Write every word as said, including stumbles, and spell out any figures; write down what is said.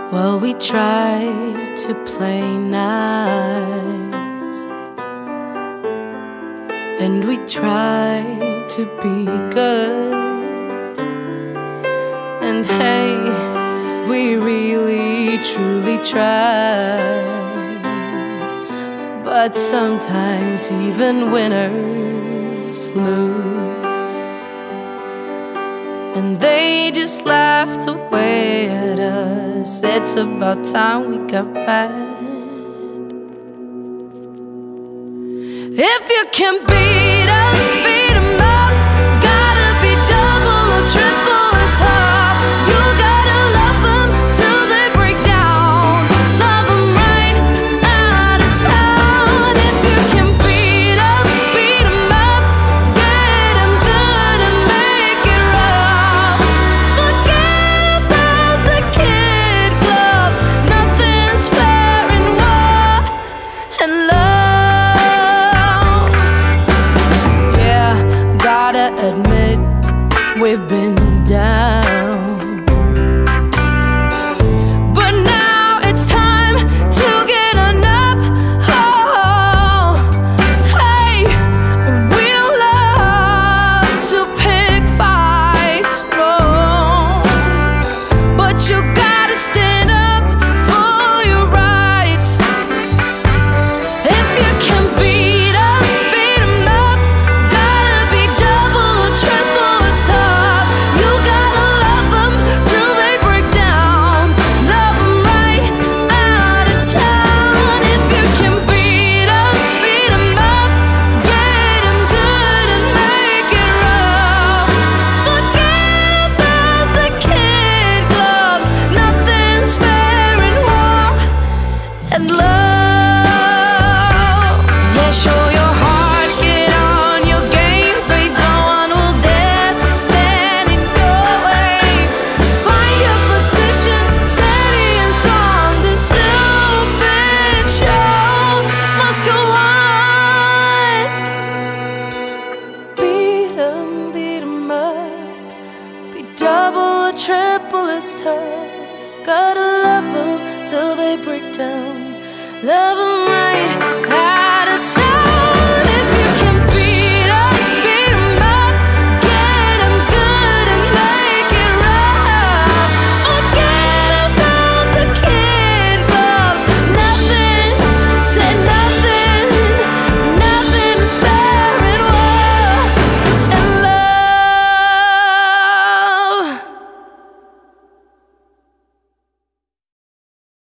Well, we tried to play nice, and we tried to be good. And hey, we really truly tried. But sometimes even winners lose, and they just laughed away at us. It's about time we got bad. If you can beat 'em, beat 'em up. Gotta be double or triple as tough. You gotta love 'em till they break down. Love 'em right out of town. If you can beat 'em, beat 'em up. Get 'em good and make it rough. Forget about the kid gloves. Nothing's fair in war and love. Yeah, gotta admit, we've been down, but now it's time to get on up. Oh, hey, we don't love to pick fights, no, but you gotta stand up for your rights. If you can beat 'em, beat 'em up. Gotta be double or triple as tough. You gotta love 'em till they break down. Love 'em right out of town. If you can beat 'em, beat 'em up. Get 'em good and make it rough. Forget about the kid gloves. Nothing's fair in war and love. Yeah, show your heart, get on your game face. No one will dare to stand in your way. Find your position, steady and strong. This stupid show must go on. Beat 'em, beat 'em up. Be double or triple as tough. Gotta love 'em till they break down. Love 'em right out of